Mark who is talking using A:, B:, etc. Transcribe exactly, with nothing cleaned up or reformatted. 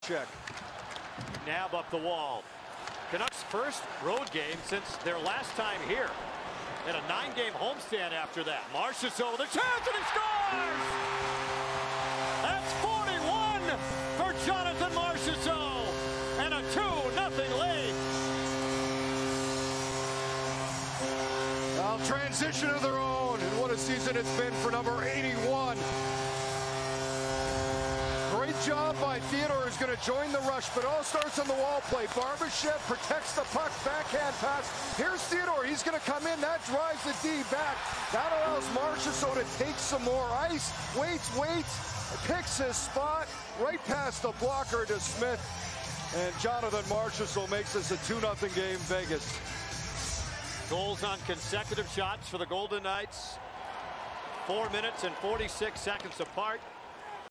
A: check.
B: Nab up the wall. Canucks' first road game since their last time here. And a nine-game homestand after that. Marchessault with a chance, and he scores! That's forty-one for Jonathan Marchessault, and a two nothing lead.
A: Well, transition of their own, and what a season it's been for number eighty-one. Great job by Theodore, who's going to join the rush, but all starts on the wall play. Barbashev protects the puck, backhand pass. Here's Theodore, he's going to come in, that drives the D back. That allows Marchessault to take some more ice. Waits, waits, picks his spot, right past the blocker to Smith. And Jonathan Marchessault makes this a two nothing game, Vegas.
B: Goals on consecutive shots for the Golden Knights. Four minutes and forty-six seconds apart.